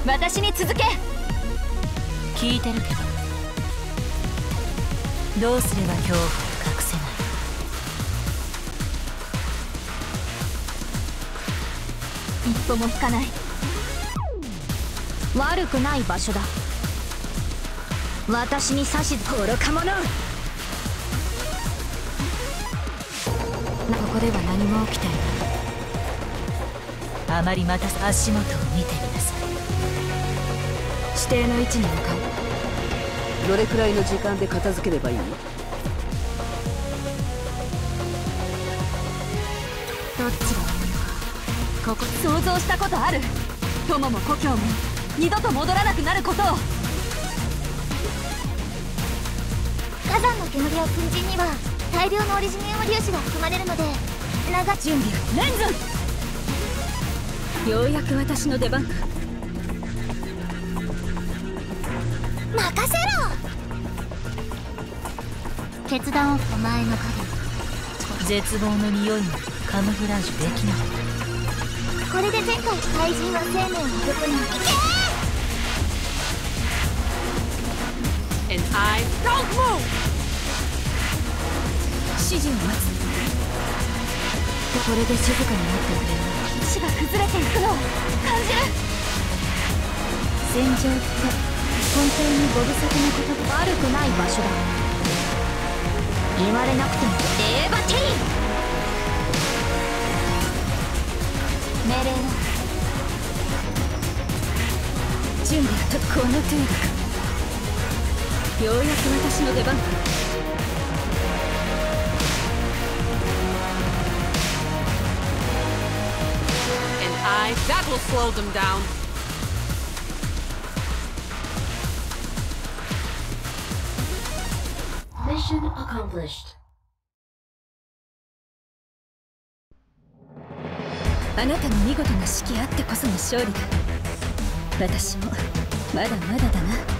私に続け。 聞いてるけど、どうすれば恐怖を隠せない？ 一歩も引かない。悪くない場所だ。私に指図。愚か者。ここでは何も起きていない。 あまりまた足元を見てみなさい。 指定の位置に向かう。 どれくらいの時間で片付ければいい？ どっちがいいのか。ここ想像したことある。友も故郷も二度と戻らなくなることを。 火山の煙や粉塵には大量のオリジニウム粒子が含まれるので、 準備レンズ。ようやく私の出番か。 任せろ。決断を。お前の影。 絶望の匂いもカムフラージュできない。 これで前回怪人は生命を育む。いけ And I don't move! 指示を待つ。これで静かになってくれる。石が崩れていくのを感じる。戦場って本当にご無沙汰なことが悪くない場所だ。言われなくても。レーバティ命令は。準備はとこの程度か。ようやく私の出番か。 That will slow them down. Mission accomplished. あなたの見事な指揮あってこその勝利だ。私もまだまだだな。